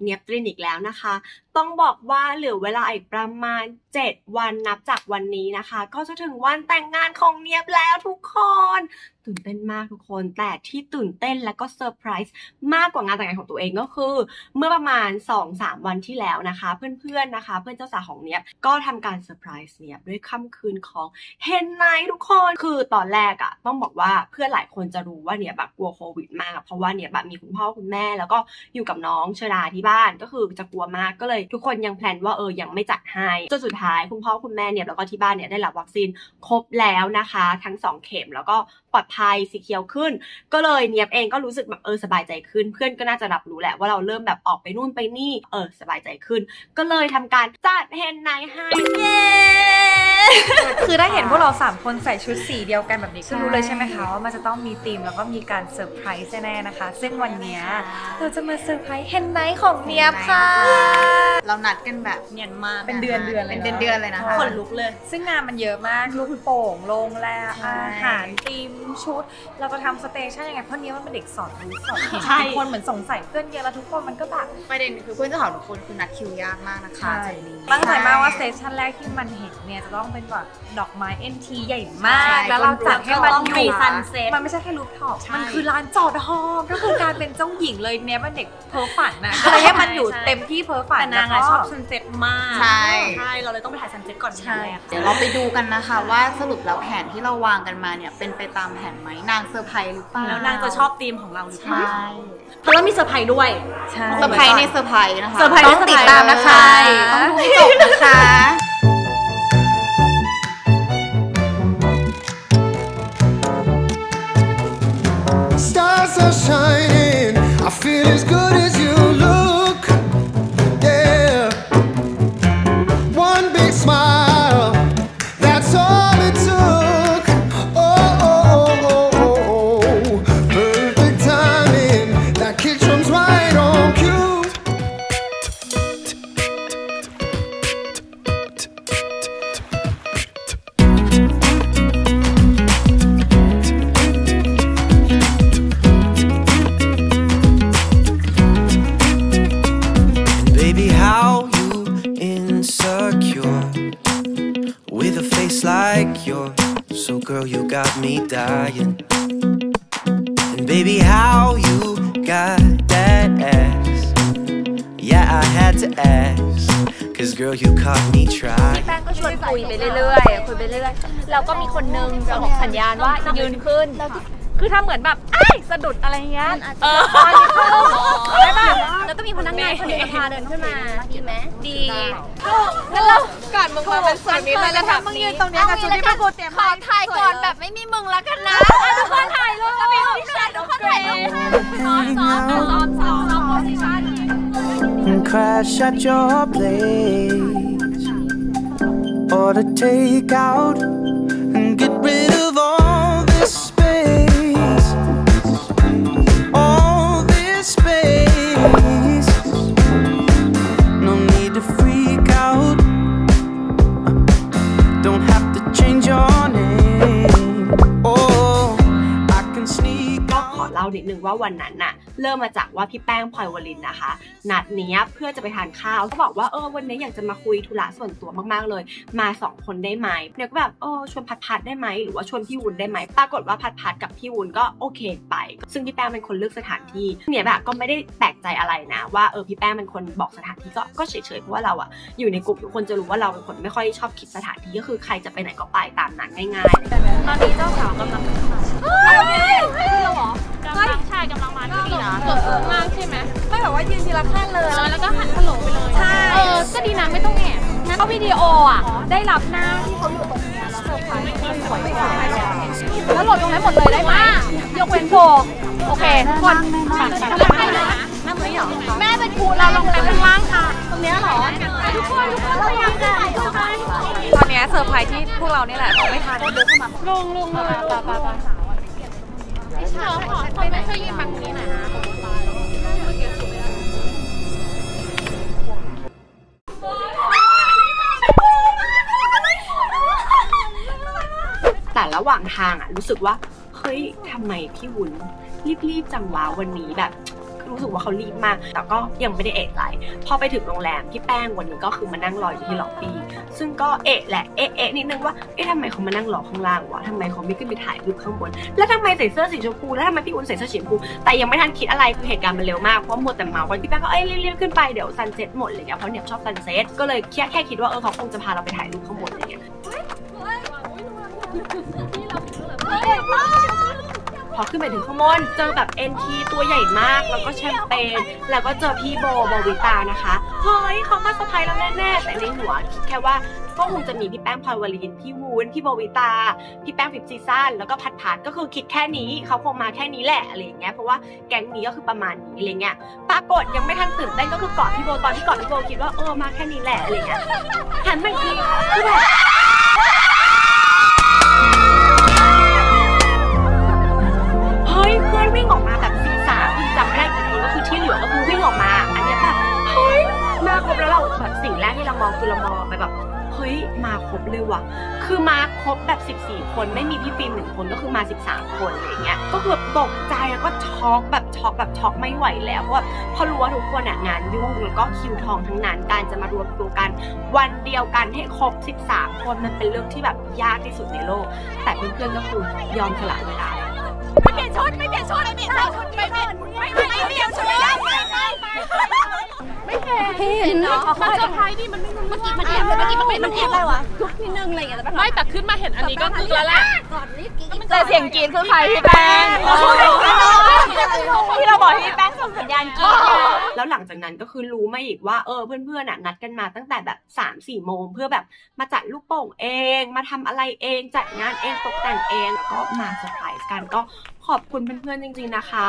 นียบตรินอีกแล้วนะคะต้องบอกว่าเหลือเวลาอีกประมาณ7 วันนับจากวันนี้นะคะก็จะถึงวันแต่งงานของเนียบแล้วทุกคนตื่นเต้นมากทุกคนแต่ที่ตื่นเต้นและก็เซอร์ไพรส์มากกว่างานแต่งงานของตัวเองก็คือเมื่อประมาณ 2-3 วันที่แล้วนะคะเพื่อนๆนะคะเพื่อนเจ้าสาวของเนียบก็ทำการเซอร์ไพรส์เนียบด้วยค่ำคืนของเฮนไนท์ทุกคนคือตอนแรกอะต้องบอกว่าเพื่อนหลายคนจะรู้ว่าเนียบแบบกลัวโควิดมากเพราะว่าเนียบแบบมีคุณพ่อคุณแม่แล้วก็อยู่กับน้องเชดาที่บ้านก็คือจะกลัวมากก็เลยทุกคนยังแพลนว่ายังไม่จัดให้จนสุดท้ายคุณพ่อคุณแม่เนี่ยแล้วก็ที่บ้านเนี่ยได้รับวัคซีนครบแล้วนะคะทั้ง2 เข็มแล้วก็ปลอดภัยสีเขียวขึ้นก็เลยเนียบเองก็รู้สึกแบบสบายใจขึ้นเพื่อนก็น่าจะรับรู้แหละว่าเราเริ่มแบบออกไปนู่นไปนี่สบายใจขึ้นก็เลยทำการจัดเฮนไนท์ให้เย้คือได้เห็นพวกเรา3 คนใส่ชุดสีเดียวกันแบบนี้ก็รู้เลยใช่ไหมคะว่ามันจะต้องมีธีมแล้วก็มีการเซอร์ไพรส์แน่ๆนะคะซึ่งวันนี้เราจะมาเซอร์ไพรส์เฮนไนท์ของเนียบค่ะเรานัดกันแบบเนียนมากเป็นเดือนเลยนะคะขนลุกเลยซึ่งงานมันเยอะมากลูกโป่งโรงแรมอาหารธีมชุดเราจะทำสเตชันยังไงเพราะนี้มันเป็นเด็กสอนรู้สอนเห็นทุกคนเหมือนสงสัยเพื่อนเยอะแล้วทุกคนมันก็แบบประเด็นคือเพื่อนเจ้าของทุกคนคือนัดคิวยากมากนะคะตั้งใจมากว่าสเตชันแรกที่มันเห็นเนี่ยจะต้องเป็นแบบดอกไม้ NT ใหญ่มากแล้วเราจัดให้มันอยู่ซันเซ็ตมันไม่ใช่แค่รูฟท็อปมันคือลานจอดฮอมก็คือการเป็นเจ้าหญิงเลยเนี่ยมันเด็กเพ้อฝันนะก็เลยให้มันอยู่เต็มที่เพ้อฝันแต่นางชอบซันเซ็ตมากใช่เราเลยต้องไปถ่ายซันเซ็ตก่อนใช่เดี๋ยวเราไปดูกันนะคะว่าสรุปแล้วแผนที่เราวางกันมาเนี่ยเป็นไปตามแผนไหมนางเซอร์ไพรส์หรือเปล่าแล้วนางจะชอบธีมของเราหรือเปล่าใช่เพราะว่ามีเซอร์ไพรส์ด้วยเซอร์ไพรส์ในเซอร์ไพรส์นะคะต้องติดตามนะคะต้องดูให้จบนะคะ Stars are shining, I feel as good as you look. Yeah, one big smile, that's all it took. Oh, perfect timing, that kick drum's right on cue. Like yours, so girl, you got me dying. And baby, how you got that ass? Yeah, I had to ask, cause girl, you caught me trying. แป้งก็ชวนคุยไปเรื่อยๆคุยไปเรื่อยๆแล้วก็มีคนนึงส่งสัญญาณว่ายืนขึ้นคือทำเหมือนแบบสะดุดอะไรเงี้ยได้ป่ะแล้วก็มีพนักงานคนนึงพาเดินขึ้นมาดีไหมดีงั้นเราก่อนมึงมาเป็นส่วนนี้เลยแล้วทำมึงยืนตรงนี้กับชุดที่พวกกูเตรียมขอถ่ายก่อนแบบไม่มีมึงแล้วกันนะทุกคนถ่ายรูปทุกคนถ่ายรูปซ้อมโพสิชั่น Crash at your place or to take out and get rid of all this space, all this space. No need to freak out, don't have to change your name. Oh, I can sneak out. ขอเล่านิดนึงว่าวันนั้นน่ะเริ่มมาจากว่าพี่แป้งพลอยวลินนะคะนัดเนี้ยเพื่อจะไปทานข้าวเขาบอกว่าวันนี้อยากจะมาคุยธุระส่วนตัวมากๆเลยมา2 คนได้ไหมเนี่ยก็แบบชวนพัดได้ไหมหรือว่าชวนพี่วุ้นได้ไหมปรากฏว่าพัดกับพี่วุ้นก็โอเคไปซึ่งพี่แป้งเป็นคนเลือกสถานที่เนี่ยแบบก็ไม่ได้แปลกใจอะไรนะว่าพี่แป้งเป็นคนบอกสถานที่ก็เฉยๆเพราะว่าเราอะอยู่ในกลุ่มทุกคนจะรู้ว่าเราเป็นคนไม่ค่อยชอบคิดสถานที่ก็คือใครจะไปไหนก็ไปตามนั้นง่ายๆตอนนี้เจ้าสาวกำลังใช่กำลังมาที่นี่นะเกือบมากใช่ไหมไม่แบบว่ายืนทีละขั้นเลยแล้วก็หันฮัลโหลไปเลยใช่ก็ดีนะไม่ต้องแอบนะเขาวิดีโอได้รับหน้าที่เขาอยู่ตรงนี้แล้วเซอร์ไพรส์สวยแล้วโหลดตรงนั้นหมดเลยได้ไหมยกเว้นโฟโอเคคนนั่งไหมหรอแม่เป็นครูเราลงไปข้างล่างค่ะตรงนี้หรอทุกคนพยายามได้ตอนนี้เซอร์ไพรส์ที่พวกเราเนี่ยแหละไม่ทันเดินเข้ามาลงมาไม่ช่วยยืนบังนี้หน่อยนะแต่ระหว่างทางรู้สึกว่าเฮ้ยทำไมพี่วุ้นรีบจังวะวันนี้แบบรู้สึกว่าเขารีบมากแต่ก็ยังไม่ได้เอะใจพอไปถึงโรงแรมพี่แป้งวันนี้ก็คือมานั่งรออยู่ที่ล็อบบี้ซึ่งก็เอะแหละเอะนิดนึงว่าทำไมเขามานั่งรอข้างล่างวะทำไมเขาไม่ขึ้นไปถ่ายรูปข้างบนแล้วทำไมใส่เสื้อสีชมพูแล้วทำไมพี่อุ้นใส่เสื้อสีชมพูแต่ยังไม่ทันคิดอะไรคือเหตุการณ์มันเร็วมากเพราะมัวแต่เมาวันพี่แป้งก็รีบขึ้นไปเดี๋ยวซันเซ็ตหมดเลยเพราะเนี่ยชอบซันเซ็ตก็เลยแค่คิดว่าเขาคงจะพาเราไปถ่ายรูปข้างบนอะไรเงี้ยพอขึ้นไปถึงข้างบนเจอแบบNTตัวใหญ่มากแล้วก็แชมเปญแล้วก็เจอพี่โบวิตานะคะเฮ้ยเขามาเซอร์ไพรส์เราแน่ๆแต่ในหัวคิดแค่ว่าก็คงจะมีพี่แป้งพลอยวลีนพี่วูนพี่โบวิตาพี่แป้งฟิปซีซั่นแล้วก็พัดก็คือคิดแค่นี้เขาคงมาแค่นี้แหละอะไรอย่างเงี้ยเพราะว่าแก๊งนี้ก็คือประมาณนี้อะไรเงี้ยปรากฏยังไม่ทันตื่นเต้นก็คือกอดพี่โบตอนที่กอดพี่โบคิดว่ามาแค่นี้แหละอะไรเงี้ยหันมาอีกทีคือแบบเฮ้ยเพื่อนวิ่งออกมาแบบ4-3คือจำไม่ได้กี่คนก็คือที่เหลือก็คือวิ่งออกมาอันนี้แบบเฮ้ยมาครบแล้วเราแบบสิ่งแรกที่เรามองคือเรามองไปแบบเฮ้ยมาครบเลยว่ะคือมาครบแบบ14คนไม่มีพี่ฟิล์ม1คนก็คือมา13คนอะไรเงี้ยก็คือแบบตกใจแล้วก็ช็อกไม่ไหวแล้วเพราะว่าพอรู้ว่าทุกคนงานยุ่งแล้วก็คิวทองทั้งนั้นการจะมารวมตัวกันวันเดียวกันให้ครบ13คนมันเป็นเรื่องที่แบบยากที่สุดในโลกแต่เพื่อนๆก็คือยอมสละเวลาไม่เปลี่ยนชุดไม่เปลี่ยนชุดไม่เปลี่ยนชุดไม่เปลี่ยนเห็นเนาะมันเซอร์ไพรส์ดิมันไม่รู้เมื่อกี้มันแอบอะไรวะทุกนิดนึงอะไรอย่างเงี้ยไม่แต่ขึ้นมาเห็นอันนี้ก็คือแล้วแหละแต่เสียงกรี๊ดคือใครพี่แป้งที่เราบอกพี่แป้งส่งสัญญาณกรี๊ดแล้วหลังจากนั้นก็คือรู้มาอีกว่าเพื่อนๆนัดกันมาตั้งแต่แบบ 3-4 โมงเพื่อแบบมาจัดลูกโป่งเองมาทำอะไรเองจัดงานเองตกแต่งเองแล้วก็มาเซอร์ไพรส์กันก็ขอบคุณเพื่อนๆจริงๆนะคะ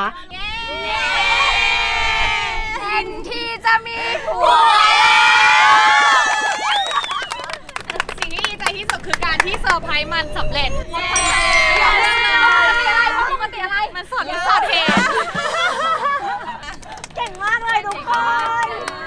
ที่จะมีผัวสิ่งที่ดีใจที่สุดคือการที่เซอร์ไพรส์มันสำเร็จมีอะไรปกติอะไรมันสดหรือสดเทเก่งมากเลยทุกคน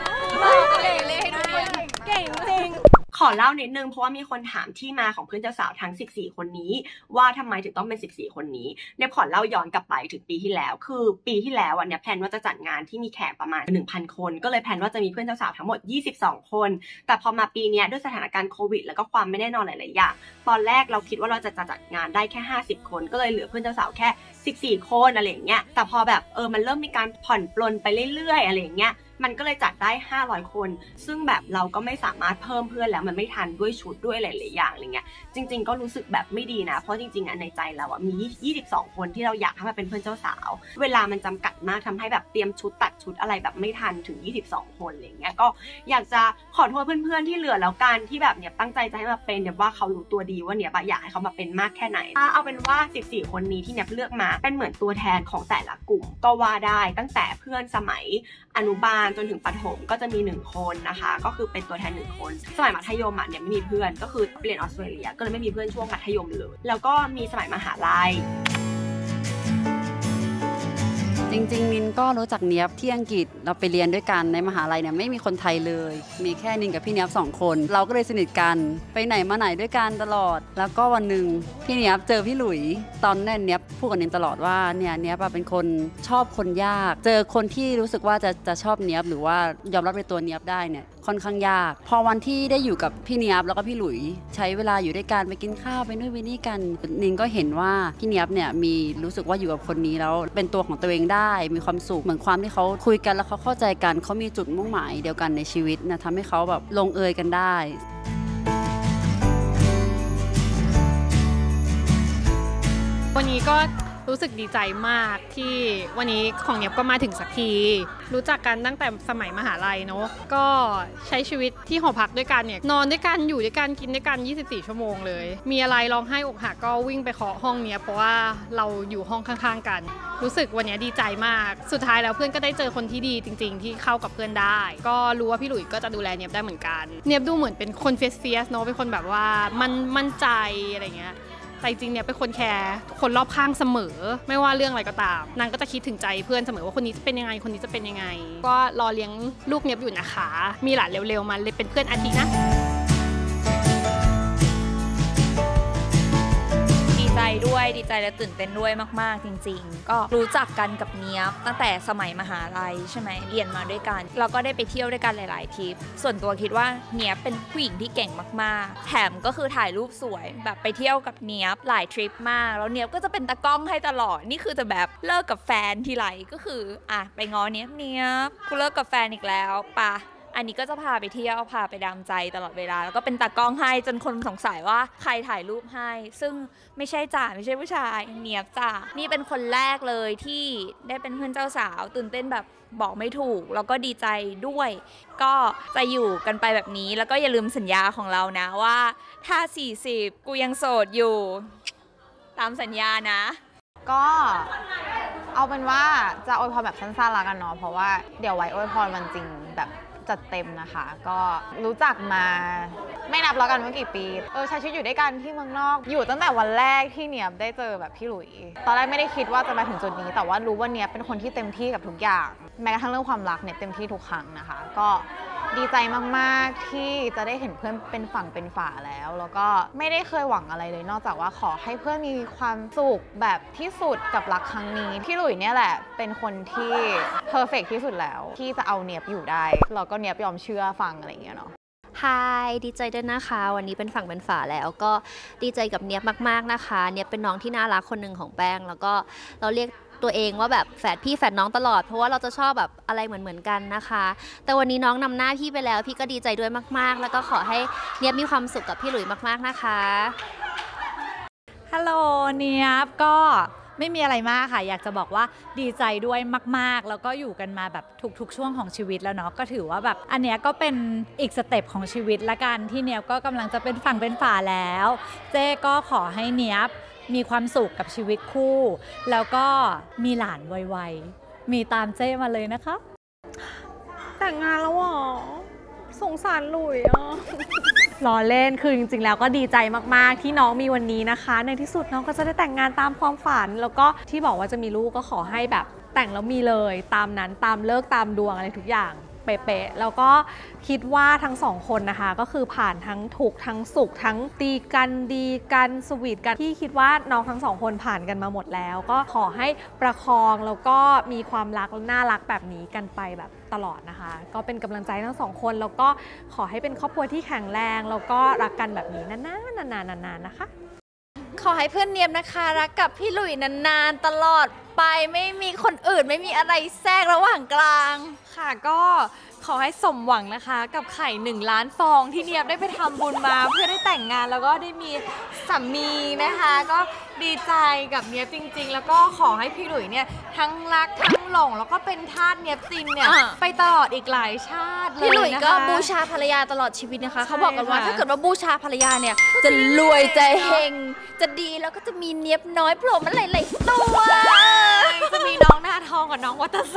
เก่งจริงขอเล่านิดนึงเพราะว่ามีคนถามที่มาของเพื่อนเจ้าสาวทั้ง14คนนี้ว่าทำไมถึงต้องเป็น14คนนี้เนี่ยขอเล่าย้อนกลับไปถึงปีที่แล้วคือปีที่แล้วเนี่ยแพลนว่าจะจัดงานที่มีแขกประมาณ 1,000 คนก็เลยแพลนว่าจะมีเพื่อนเจ้าสาวทั้งหมด22คนแต่พอมาปีนี้ด้วยสถานการณ์โควิดแล้วก็ความไม่แน่นอนหลายๆอย่างตอนแรกเราคิดว่าเราจะจัดงานได้แค่50คนก็เลยเหลือเพื่อนเจ้าสาวแค่14คนอะไรอย่างเงี้ยแต่พอแบบมันเริ่มมีการผ่อนปลนไปเรื่อยๆอะไรอย่างเงี้ยมันก็เลยจัดได้500คนซึ่งแบบเราก็ไม่สามารถเพิ่มเพื่อนแล้วมันไม่ทันด้วยชุดด้วยหลายๆอย่างอะไรเงี้ยจริงๆก็รู้สึกแบบไม่ดีนะเพราะจริงๆในใจเรามี22คนที่เราอยากให้มาเป็นเพื่อนเจ้าสาวเวลามันจำกัดมากทำให้แบบเตรียมชุดตัดชุดอะไรแบบไม่ทันถึง22คนอะไรเงี้ยก็อยากจะขอโทษเพื่อนๆที่เหลือแล้วกันที่แบบเนี่ยตั้งใจจะให้มาเป็นเนี่ยว่าเขารู้ตัวดีว่าเนี่ยอยากให้เขามาเป็นมากแค่ไหนเอาเป็นว่า14คนนี้ที่เนี่ยเลือกมาเป็นเหมือนตัวแทนของแต่ละกลุ่มก็ว่าได้ตั้งแต่เพื่อนสมัยอนุบาลจนถึงประถมก็จะมี1คนนะคะก็คือเป็นตัวแทน1คนสมัยมัธยมเนี่ยไม่มีเพื่อนก็คือเรียนออสเตรเลียก็เลยไม่มีเพื่อนช่วงมัธยมเลยแล้วก็มีสมัยมหาลัยจริงๆนินก็รู้จักเนียบที่อังกฤษเราไปเรียนด้วยกันในมหาลัยเนี่ยไม่มีคนไทยเลยมีแค่นินกับพี่เนียบ2คนเราก็เลยสนิทกันไปไหนมาไหนด้วยกันตลอดแล้วก็วันหนึ่งพี่เนียบเจอพี่หลุยตอนนั้นเนียบพูดกับนินตลอดว่าเนี่ยเนียบเป็นคนชอบคนยากเจอคนที่รู้สึกว่าจะชอบเนียบหรือว่ายอมรับในตัวเนียบได้เนี่ยค่อนข้างยากพอวันที่ได้อยู่กับพี่เนียบแล้วก็พี่หลุยใช้เวลาอยู่ด้วยกันไปกินข้าวไปนู่นไปนี่กันนินก็เห็นว่าพี่เนียบเนี่ยมีรู้สึกว่าอยู่กับคนนี้แล้วเป็นตัวของตัวเองได้มีความสุขเหมือนความที่เขาคุยกันแล้วเขาเข้าใจกันเขามีจุดมุ่งหมายเดียวกันในชีวิตนะทำให้เขาแบบลงเอยกันได้วันนี้ก็รู้สึกดีใจมากที่วันนี้ของเนียบก็มาถึงสักทีรู้จักกันตั้งแต่สมัยมหาลัยเนาะก็ใช้ชีวิตที่หอพักด้วยกันเนี่ยนอนด้วยกันอยู่ด้วยกันกินด้วยกัน24ชั่วโมงเลยมีอะไรร้องไห้อกหักก็วิ่งไปเคาะห้องเนียบเพราะว่าเราอยู่ห้องข้างๆกันรู้สึกวันนี้ดีใจมากสุดท้ายแล้วเพื่อนก็ได้เจอคนที่ดีจริงๆที่เข้ากับเพื่อนได้ก็รู้ว่าพี่หลุยก็จะดูแลเนียบได้เหมือนกันเนียบดูเหมือนเป็นคนเฟียสเนาะเป็นคนแบบว่ามั่นใจอะไรเงี้ยแต่จริงเนี่ยเป็นคนแคร์คนรอบข้างเสมอไม่ว่าเรื่องอะไรก็ตามนางก็จะคิดถึงใจเพื่อนเสมอว่าคนนี้จะเป็นยังไงคนนี้จะเป็นยังไงก็รอเลี้ยงลูกเนียบอยู่นะคะมีหลานเร็วๆมาเลยเป็นเพื่อนอาทินะดีใจด้วยดีใจและตื่นเต้นด้วยมากๆจริงๆก็รู้จักกันกับเนียบตั้งแต่สมัยมหาลัยใช่ไหมเรียนมาด้วยกันเราก็ได้ไปเที่ยวด้วยกันหลายๆทริปส่วนตัวคิดว่าเนียบเป็นผู้หญิงที่เก่งมากๆแถมก็คือถ่ายรูปสวยแบบไปเที่ยวกับเนียบหลายทริปมากแล้วเนียบก็จะเป็นตากล้องให้ตลอดนี่คือจะแบบเลิกกับแฟนทีไรก็คือไปง้อเนียบกูเลิกกับแฟนอีกแล้วปะอันนี้ก็จะพาไปเที่ยวพาไปดามใจตลอดเวลาแล้วก็เป็นตากล้องให้จนคนสงสัยว่าใครถ่ายรูปให้ซึ่งไม่ใช่จ่าไม่ใช่ผู้ชายเนียบจ่านี่เป็นคนแรกเลยที่ได้เป็นเพื่อนเจ้าสาวตื่นเต้นแบบบอกไม่ถูกแล้วก็ดีใจด้วยก็จะอยู่กันไปแบบนี้แล้วก็อย่าลืมสัญญาของเรานะว่าถ้า40กูยังโสดอยู่ตามสัญญานะก็เอาเป็นว่าจะอวยพรแบบสั้นๆละกันเนาะเพราะว่าเดี๋ยวไว้อวยพรวันจริงแบบจัดเต็มนะคะก็รู้จักมาไม่นับแล้วกันว่ากี่ปีใช้ชีวิตอยู่ด้วยกันที่เมืองนอกอยู่ตั้งแต่วันแรกที่เนียบได้เจอแบบพี่หลุยตอนแรกไม่ได้คิดว่าจะมาถึงจุดนี้แต่ว่ารู้ว่าเนียบเป็นคนที่เต็มที่กับทุกอย่างแม้กระทั่งเรื่องความรักเนี่ยเต็มที่ทุกครั้งนะคะก็ดีใจมากๆที่จะได้เห็นเพื่อนเป็นฝั่งเป็นฝาแล้วก็ไม่ได้เคยหวังอะไรเลยนอกจากว่าขอให้เพื่อนมีความสุขแบบที่สุดกับรักครั้งนี้พี่หลุยเนี่ยแหละเป็นคนที่เพอร์เฟกต์ที่สุดแล้วที่จะเอาเนียบอยู่ได้เราก็เนียบยอมเชื่อฟังอะไรอย่างเงี้ยเนาะฮายดีใจด้วยนะคะวันนี้เป็นฝั่งเป็นฝาแล้วก็ดีใจกับเนียบมากๆนะคะเนียบเป็นน้องที่น่ารักคนหนึ่งของแป้งแล้วก็เราเรียกตัวเองว่าแบบแฝดพี่แฝดน้องตลอดเพราะว่าเราจะชอบแบบอะไรเหมือนกันนะคะแต่วันนี้น้องนำหน้าพี่ไปแล้วพี่ก็ดีใจด้วยมากๆแล้วก็ขอให้เนียบมีความสุขกับพี่หลุยมากๆนะคะฮัลโหลเนียบก็ไม่มีอะไรมากค่ะอยากจะบอกว่าดีใจด้วยมากๆแล้วก็อยู่กันมาแบบทุกๆช่วงของชีวิตแล้วเนาะก็ถือว่าแบบอันเนี้ยก็เป็นอีกสเต็ปของชีวิตละกันที่เนียบก็กำลังจะเป็นฝั่งเป็นฝาแล้วเจ๊ก็ขอให้เนียบมีความสุขกับชีวิตคู่แล้วก็มีหลานไวๆมีตามเจ้มาเลยนะคะแต่งงานแล้วหรอสงสารหลุยอ่ะล้อเล่นคือจริงๆแล้วก็ดีใจมากๆที่น้องมีวันนี้นะคะในที่สุดน้องก็จะได้แต่งงานตามความฝันแล้วก็ที่บอกว่าจะมีลูกก็ขอให้แบบแต่งแล้วมีเลยตามนั้นตามเลิกตามดวงอะไรทุกอย่างเป๊ะๆแล้วก็คิดว่าทั้งสองคนนะคะก็คือผ่านทั้งทุกข์ทั้งสุขทั้งตีกันดีกันสวีทกันที่คิดว่าน้องทั้งสองคนผ่านกันมาหมดแล้วก็ขอให้ประคองแล้วก็มีความรักและน่ารักแบบนี้กันไปแบบตลอดนะคะก็เป็นกำลังใจทั้งสองคนแล้วก็ขอให้เป็นครอบครัวที่แข็งแรงแล้วก็รักกันแบบนี้นานๆนะคะขอให้เพื่อนเนียบนะคะรักกับพี่หลุยนานๆตลอดไปไม่มีคนอื่นไม่มีอะไรแทรกระหว่างกลางค่ะก็ขอให้สมหวังนะคะกับไข่1 ล้านฟองที่เนียบได้ไปทำบุญมาเพื่อได้แต่งงานแล้วก็ได้มีสามีนะคะก็ดีใจกับเนียบจริงๆแล้วก็ขอให้พี่หลุยเนี่ยทั้งรักทั้งหลงแล้วก็เป็นทาสเนียบจริงเนี่ยไปตลอดอีกหลายชาติเลยนะคะพี่หลุยก็บูชาภรรยาตลอดชีวิตนะคะเขาบอกกันว่าถ้าเกิดว่าบูชาภรรยาเนี่ยจะรวยจะเฮงจะดีแล้วก็จะมีเนียบน้อยโผล่มาหลายๆตัวจะมีน้องหน้าทองกับน้องวัตไซ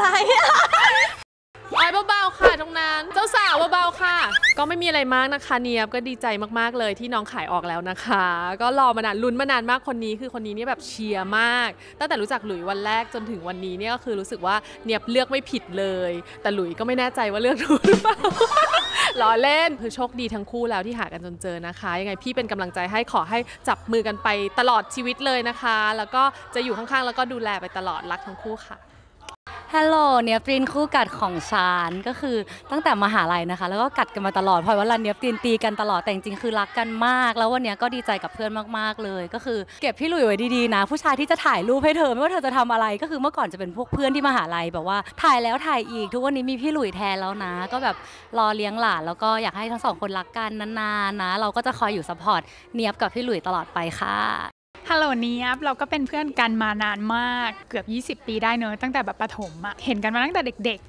เบาๆค่ะตรงนั้นเจ้าสาวเบาๆค่ะก็ไม่มีอะไรมากนะคะเนียบก็ดีใจมากๆเลยที่น้องขายออกแล้วนะคะก็รอมานานลุ้นมานานมากคนนี้เนี่ยแบบเชียร์มากตั้งแต่รู้จักหลุยวันแรกจนถึงวันนี้เนี่ยก็คือรู้สึกว่าเนียบเลือกไม่ผิดเลยแต่หลุยก็ไม่แน่ใจว่าเลือกถูกหรือเปล่าล้อเล่นคือโชคดีทั้งคู่แล้วที่หากันจนเจอนะคะยังไงพี่เป็นกำลังใจให้ขอให้จับมือกันไปตลอดชีวิตเลยนะคะแล้วก็จะอยู่ข้างๆแล้วก็ดูแลไปตลอดรักทั้งคู่ค่ะฮัลโหลเนียบตีนคู่กัดของฉันก็คือตั้งแต่มหาลัยนะคะแล้วก็กัดกันมาตลอดพอยว่าเนียบตีกันตลอดแต่จริงๆคือรักกันมากแล้ววันนี้ก็ดีใจกับเพื่อนมากๆเลยก็คือเก็บพี่หลุยไว้ดีๆนะผู้ชายที่จะถ่ายรูปให้เธอไม่ว่าเธอจะทำอะไรก็คือเมื่อก่อนจะเป็นพวกเพื่อนที่มหาลัยแบบว่าถ่ายแล้วถ่ายอีกทุกวันนี้มีพี่หลุยแทนแล้วนะก็แบบรอเลี้ยงหลานแล้วก็อยากให้ทั้งสองคนรักกันนานๆนะเราก็จะคอยอยู่ซัพพอร์ตเนียบกับพี่หลุยตลอดไปค่ะฮัลโหลเนียบเราก็เป็นเพื่อนกันมานานมากเกือบ20 ปีได้เนอะตั้งแต่แบบประถมอะเห็นกันมาตั้งแต่เด็ก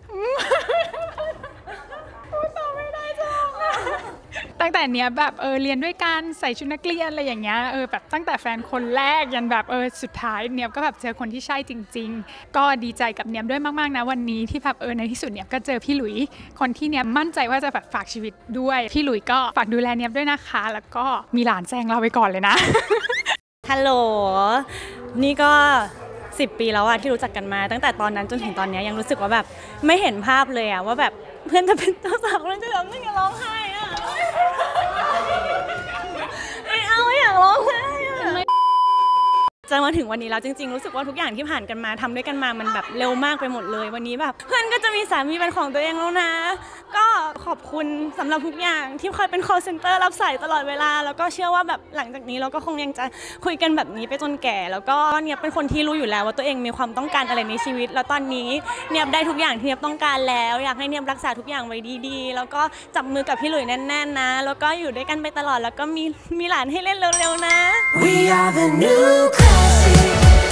ๆตอบไม่ได้จ้ะตั้งแต่เนี้ยแบบเรียนด้วยกันใส่ชุดนักเรียนอะไรอย่างเงี้ยแบบตั้งแต่แฟนคนแรกยันแบบสุดท้ายเนียบก็แบบเจอคนที่ใช่จริงๆก็ดีใจกับเนียบด้วยมากๆนะวันนี้ที่แบบในที่สุดเนียบก็เจอพี่หลุยคนที่เนียบมั่นใจว่าจะแบบฝากชีวิตด้วยพี่หลุยก็ฝากดูแลเนียบด้วยนะคะแล้วก็มีหลานแซงเราไปก่อนเลยนะฮัลโหลนี่ก็10 ปีแล้วอะที่รู้จักกันมาตั้งแต่ตอนนั้นจนถึงตอนนี้ยังรู้สึกว่าแบบไม่เห็นภาพเลยอะว่าแบบเพื่อนจะเป็นเจ้าสาวแล้วจะแบบไม่อยากร้องไห้อะไม่เอาอยากร้องไห้อะจะมาถึงวันนี้แล้วจริงๆรู้สึกว่าทุกอย่างที่ผ่านกันมาทำด้วยกันมามันแบบเร็วมากไปหมดเลยวันนี้แบบเพื่อนก็จะมีสามีเป็นของตัวเองแล้วนะก็ขอบคุณสำหรับทุกอย่างที่คอยเป็น call center รับสายตลอดเวลาแล้วก็เชื่อว่าแบบหลังจากนี้เราก็คงยังจะคุยกันแบบนี้ไปจนแก่แล้วก็เนี่ยเป็นคนที่รู้อยู่แล้วว่าตัวเองมีความต้องการอะไรในชีวิตแล้วตอนนี้เนี่ยได้ทุกอย่างที่เนี่ยต้องการแล้วอยากให้เนี่ยรักษาทุกอย่างไว้ดีๆแล้วก็จับมือกับพี่หลุยแน่นๆนะแล้วก็อยู่ด้วยกันไปตลอดแล้วก็มีหลานให้เล่นเร็วๆนะ We are the new classic.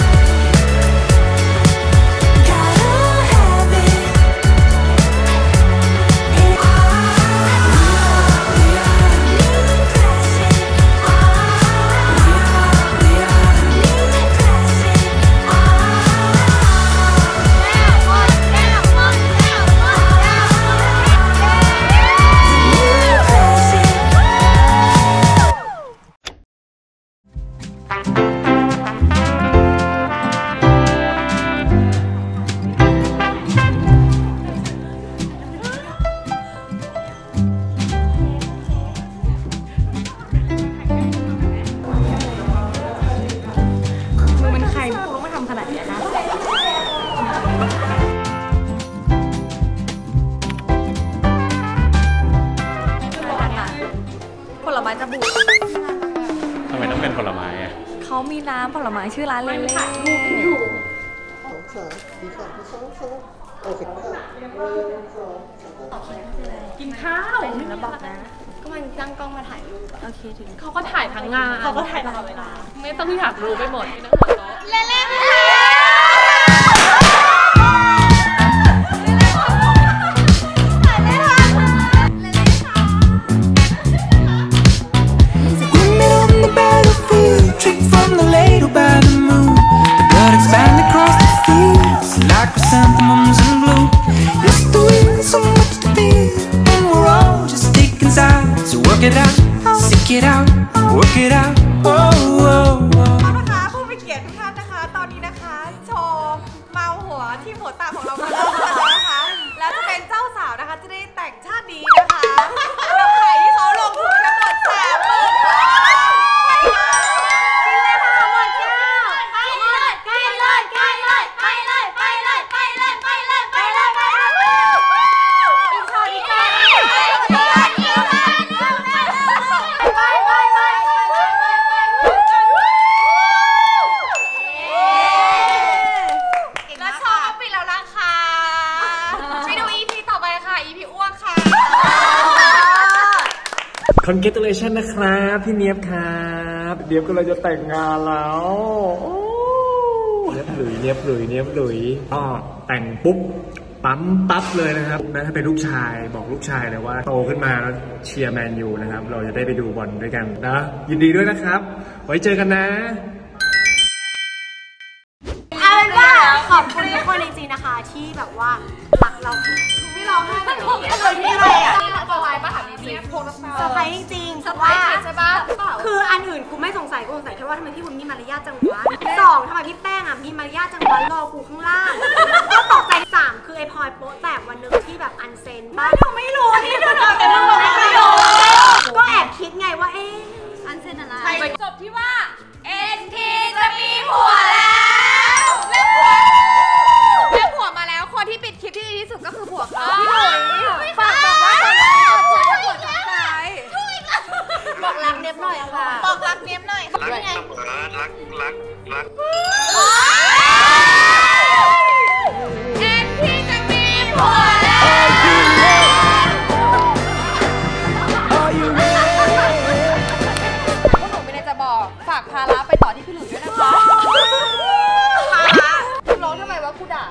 Gotta have it. We are the new classic. We are the new classic. ผลไม้จะบูดทำไมต้องเป็นผลไม้อ่ะเขามีน้ำผลไม้ชื่อร้านเล่เล่กินข้าวแล้วบอกนะก็มันตั้งกล้องมาถ่ายรูปโอเคถึงเขาก็ถ่ายทั้งงานเขาก็ถ่ายตลอดเวลาไม่ต้องอยากรู้ไปหมดที่นั่งหัวเราะเล่ Trick from the ladle by the moon. The blood expand across the fields like chrysanthemums in bloom. It's the wind, so much to feel, and we're all just stick inside. So work it out, stick it out, work it out. Oh, oh, oh. นะคะผู้มีเกียรติทุกท่านนะคะตอนนี้นะคะโชว์เมาหัวที่หัวตาของเรามาแล้วนะคะแล้วจะเป็นเจ้าสาวนะคะจะได้แต่งชาตินี้นะคะกับไข่ที่เขาลงทุนทั้งหมด30,000 Congratulation นะครับพี่เนียบครับเนียบก็เลยจะแต่งงานแล้วเนียบหลุยก็แต่งปุ๊บปั๊บเลยนะครับถ้าเป็นลูกชายบอกลูกชายเลยว่าโตขึ้นมาแล้วเชียร์แมนยูนะครับเราจะได้ไปดูบอลด้วยกันนะยินดีด้วยนะครับไว้เจอกันนะเอาเป็นว่าขอบคุณทุกคนจริงๆนะคะที่แบบว่ารักเราไม่ร้องไห้แบบนี้ที่อะไรอ่ะสบายป่ะถามจริงๆโพสต์เซอร์ไพรส์จริงๆเพราะว่าคืออันอื่นกูไม่สงสัยกูสงสัยแค่ว่าทำไมพี่วุ้นมีมารยาทจังวะ2ทำไมพี่แป้งอ่ะมีมารยาทจังวะรอกูข้างล่างก็ตกใจ3คือไอพลอยโป๊ะแตกวันนึงที่แบบอันเซนบ้านเราไม่รู้นี่ดูเราแต่เราไม่รู้ก็แอบคิดไงว่าอันเซนอะไรจบที่ว่า NT จะมีผัวแล้วผัวมาแล้วคนที่ปิดคลิปที่ดีที่สุดก็คือผัวเขาฝากบอกว่าบอกรักเนียบหน่อยค่ะบอกรักเนียบหน่อยรักเสมอรักNT จะมีผัวแล้วพวกหนูไม่ได้จะบอกฝากภาระไปต่อที่พี่หลุยด้วยนะคะภาระร้องทำไมวะกูด่า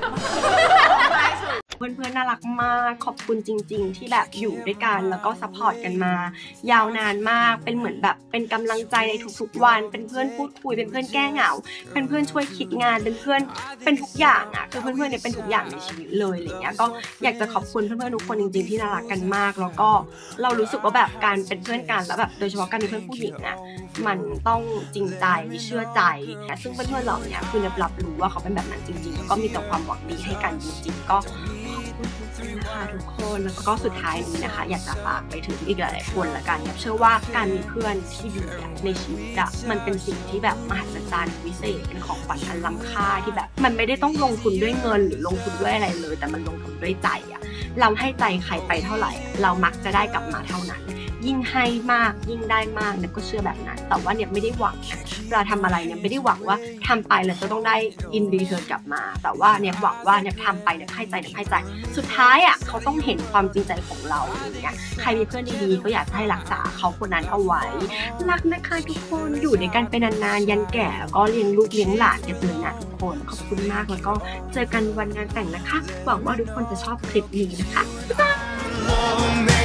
เพื่อนๆน่ารักมากขอบคุณจริงๆที่แบบอยู่ด้วยกันแล้วก็ซัพพอร์ตกันมายาวนานมากเป็นเหมือนแบบเป็นกำลังใจในทุกๆวันเป็นเพื่อนพูดคุยเป็นเพื่อนแก้เหงาเป็นเพื่อนช่วยคิดงานเป็นเพื่อนเป็นทุกอย่างอ่ะคือเพื่อนๆเนี่ยเป็นทุกอย่างในชีวิตเลยอะไรเงี้ยก็อยากจะขอบคุณเพื่อนๆทุกคนจริงๆที่น่ารักกันมากแล้วก็เรารู้สึกว่าแบบการเป็นเพื่อนกันแล้วแบบโดยเฉพาะการเป็นเพื่อนผู้หญิงอ่ะมันต้องจริงใจเชื่อใจซึ่งเพื่อนๆเราเนี่ยคือรับรู้ว่าเขาเป็นแบบนั้นจริงๆแล้วก็มีแต่ความหวังดีให้กันจริงๆก็ขอบค่ะทุกคนแล้วก็สุดท้ายนี้นะคะอยากจะฝากไปถึงอีกหลายๆคนละกันเชื่อว่าการมีเพื่อนที่ดีในชีวิตมันเป็นสิ่งที่แบบมหัศจรรย์วิเศษเป็นของขวัญอันล้ำค่าที่แบบมันไม่ได้ต้องลงทุนด้วยเงินหรือลงทุนด้วยอะไรเลยแต่มันลงทุนด้วยใจเราให้ใจใครไปเท่าไหร่เรามักจะได้กลับมาเท่านั้นยิ่งให้มากยิ่งได้มากเนี่ยก็เชื่อแบบนั้นแต่ว่าเนี่ยไม่ได้หวังนะเราทำอะไรเนี่ยไม่ได้หวังว่าทำไปแล้วจะต้องได้อินดีเทิร์นกลับมาแต่ว่าเนี่ยหวังว่าเนี่ยทำไปเนี่ยให้ใจสุดท้ายเขาต้องเห็นความจริงใจของเราอย่างเงี้ยใครมีเพื่อนดีๆก็อยากให้รักษาเขาคนนั้นเอาไว้รักนะคะทุกคนอยู่ในกันไปนานๆยันแก่ก็เลี้ยงลูกเลี้ยงหลานกันเลยนะทุกคนขอบคุณมากแล้วก็เจอกันวันงานแต่งนะคะหวังว่าทุกคนจะชอบคลิปนี้นะคะบ๊ายบาย